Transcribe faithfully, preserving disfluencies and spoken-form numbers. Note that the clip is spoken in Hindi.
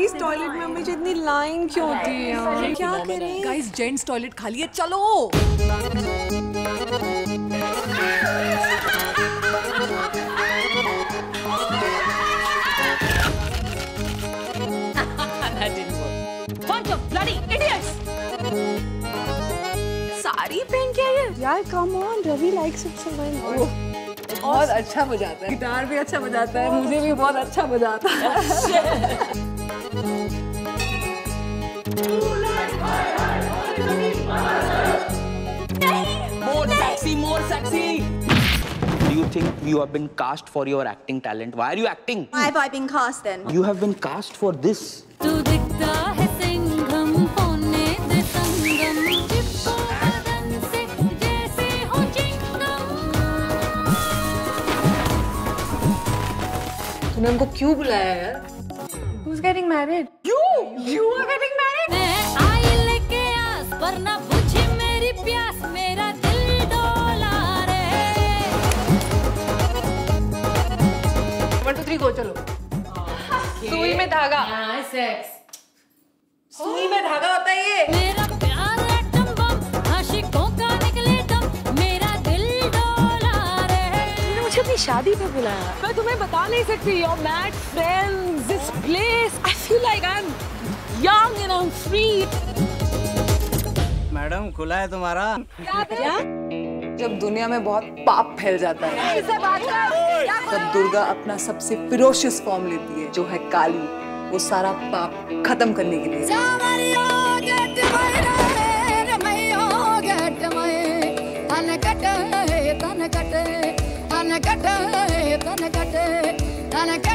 लेडीज टॉयलेट में हमेशा इतनी लाइन क्यों होती है यार? क्या करें? गाइस जेंट्स टॉयलेट खाली है, चलो। Bunch of bloody idiots! Sari पहन के आई है यार। Come on, Ravi likes it so well. बहुत अच्छा बजाता है, गिटार भी अच्छा बजाता है, मुझे भी बहुत अच्छा बजाता है। More sexy, more sexy. Do you think you have been cast for your acting talent? Why are you acting? Why have I been cast then? You have been cast for this. तू दिखता है सिंघम होने दे संगम चिपको बदन से जैसे हो चिंगम। तूने हमको क्यों बुलाया यार? Who's getting married? You, you are getting married. मैं आई लेके आस वरना बुझी मेरी प्यास, मेरा दिल डोला रे। One two three go चलो। सुई में धागा। सुई में धागा होता है ये। मेरा प्यार एटम बम, आशिकों का निकले दम, मेरा दिल डोला रे। तूने मुझे अपनी शादी पे बुलाया। मैं तुम्हें बता नहीं सकती। Your mad friends, this place. I feel like I'm young and I'm free. Madam खुला है तुम्हारा। क्या? जब दुनिया में बहुत पाप फैल जाता है तब दुर्गा अपना सबसे फिरोशियस फॉर्म लेती है, जो है काली। वो सारा पाप खत्म करने के लिए। तन कटे तन कटे तन कटे तन कटे